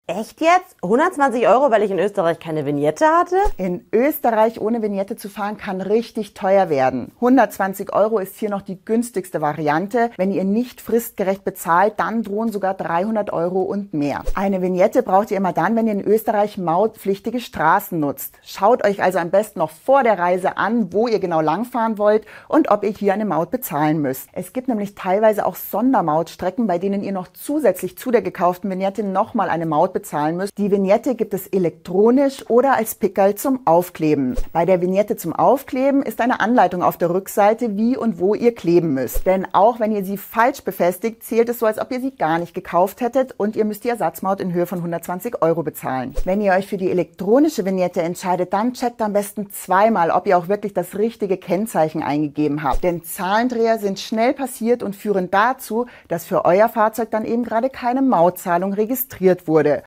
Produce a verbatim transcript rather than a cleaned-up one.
Echt jetzt? hundertzwanzig Euro, weil ich in Österreich keine Vignette hatte? In Österreich ohne Vignette zu fahren kann richtig teuer werden. hundertzwanzig Euro ist hier noch die günstigste Variante. Wenn ihr nicht fristgerecht bezahlt, dann drohen sogar dreihundert Euro und mehr. Eine Vignette braucht ihr immer dann, wenn ihr in Österreich mautpflichtige Straßen nutzt. Schaut euch also am besten noch vor der Reise an, wo ihr genau langfahren wollt und ob ihr hier eine Maut bezahlen müsst. Es gibt nämlich teilweise auch Sondermautstrecken, bei denen ihr noch zusätzlich zu der gekauften Vignette nochmal eine Maut bezahlen müsst. Die Vignette gibt es elektronisch oder als Pickerl zum Aufkleben. Bei der Vignette zum Aufkleben ist eine Anleitung auf der Rückseite, wie und wo ihr kleben müsst. Denn auch wenn ihr sie falsch befestigt, zählt es so, als ob ihr sie gar nicht gekauft hättet und ihr müsst die Ersatzmaut in Höhe von hundertzwanzig Euro bezahlen. Wenn ihr euch für die elektronische Vignette entscheidet, dann checkt am besten zweimal, ob ihr auch wirklich das richtige Kennzeichen eingegeben habt. Denn Zahlendreher sind schnell passiert und führen dazu, dass für euer Fahrzeug dann eben gerade keine Mautzahlung registriert wurde.